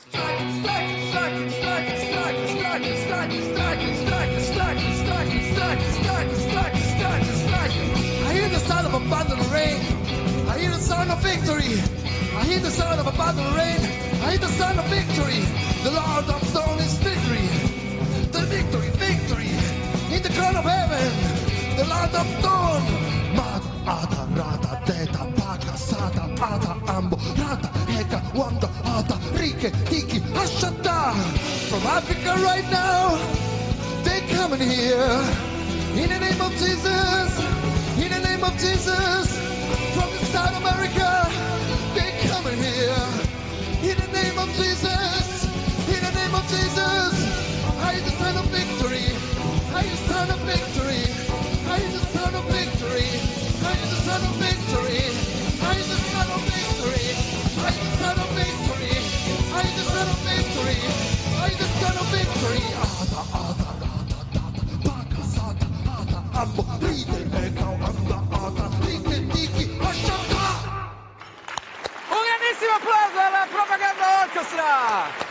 I hear the sound of abundant rain. I hear the sound of victory. I hear the sound of abundant rain. I hear the sound of victory. The Lord of Stone is victory. The victory, victory. In the crown of heaven. The Lord of Stone. Mata, ata, rata, teta, paka, sata, ata, ambo, rata, heka, wanda, ata, rike, tiki, ashata. From Africa right now. They're coming here. In the name of Jesus. In the name of Jesus. From South America. They're coming here. In the name of Jesus. In the name of Jesus. I hear the sound of victory. I hear the sound of victory. I hear the sound of victory. I hear the sound of victory. I hear the sound of victory. I hear the sound of victory. I hear the sound of victory. I hear the sound of victory. Ada, ada, ada, ada, baka, sata, ada, ambo, ride, eka, anda, ada, rike, tiki, ashata. Un grandissimo applauso alla Propaganda Orchestra!